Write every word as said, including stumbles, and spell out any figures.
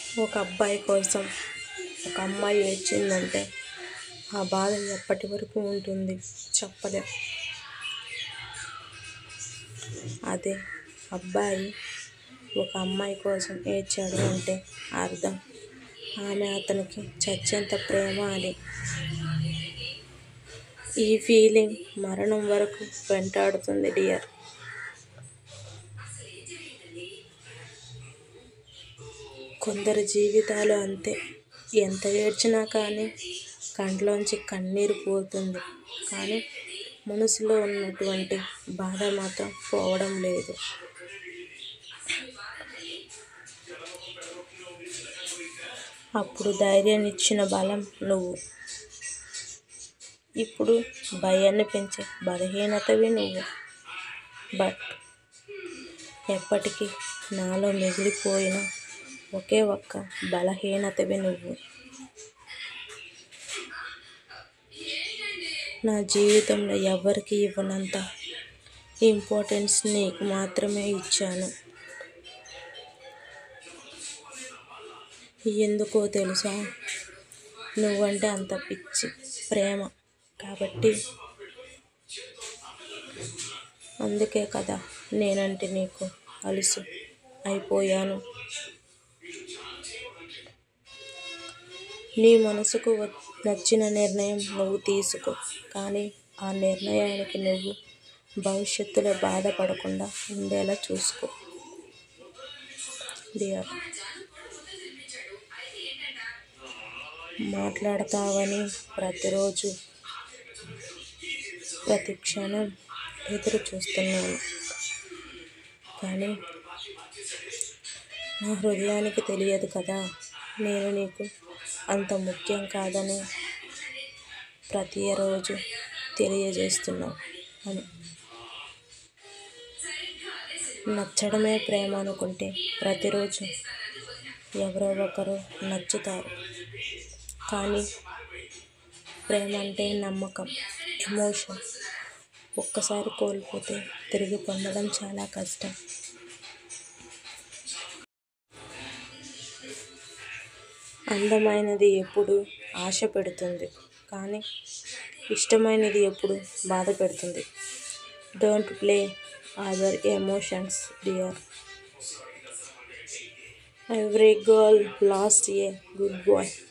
ఒక అబ్బాయి కోసం ఒక అమ్మాయి ఏడ్చిందంటే ఆ బాధ ఎప్పటి వరకు ఉంటుంది చెప్పలేం. అదే అబ్బాయి ఒక అమ్మాయి కోసం ఏడ్చాడు అంటే అర్థం ఆమె అతనికి చచ్చేంత ప్రేమ అని. ఈ ఫీలింగ్ మరణం వరకు వెంటాడుతుంది డియర్. కొందరి జీవితాలు అంతే, ఎంత ఏడ్చినా కానీ కంట్లోంచి కన్నీరు పోతుంది, కానీ మనసులో ఉన్నటువంటి బాధ మాత్రం పోవడం లేదు. అప్పుడు ధైర్యాన్నిచ్చిన బలం నువ్వు, ఇప్పుడు భయాన్ని పెంచే బలహీనతవి నువ్వు. బట్ ఎప్పటికీ నాలో మిగిలిపోయిన ఒకే ఒక్క బలహీనతవి నువ్వు. నా జీవితంలో ఎవరికి ఇవ్వనంత ఇంపార్టెన్స్ నీకు మాత్రమే ఇచ్చాను. ఎందుకో తెలుసా, నువ్వంటే అంత పిచ్చి ప్రేమ కాబట్టి. అందుకే కదా నేనంటే నీకు అలుసు అయిపోయాను. నీ మనసుకు నచ్చిన నిర్ణయం నువ్వు తీసుకో, కానీ ఆ నిర్ణయానికి నువ్వు భవిష్యత్తులో బాధపడకుండా ఉండేలా చూసుకో డియర్. మాట్లాడతావని ప్రతిరోజు ప్రతి క్షణం ఎదురు చూస్తున్నాను, కానీ నా హృదయానికి తెలియదు కదా నేను నీకు అంత ముఖ్యం కాదని. ప్రతిరోజు తెలియజేస్తున్నావు అని. నచ్చడమే ప్రేమ అనుకుంటే ప్రతిరోజు ఎవరో ఒకరు నచ్చుతారు, కానీ ప్రేమ అంటే నమ్మకం, ఎమోషన్. ఒక్కసారి కోల్పోతే తిరిగి పొందడం చాలా కష్టం. అందమైనది ఎప్పుడు ఆశ పెడుతుంది, కానీ ఇష్టమైనది ఎప్పుడు బాధ పెడుతుంది. Don't play other emotions dear. Every girl lost a good bye.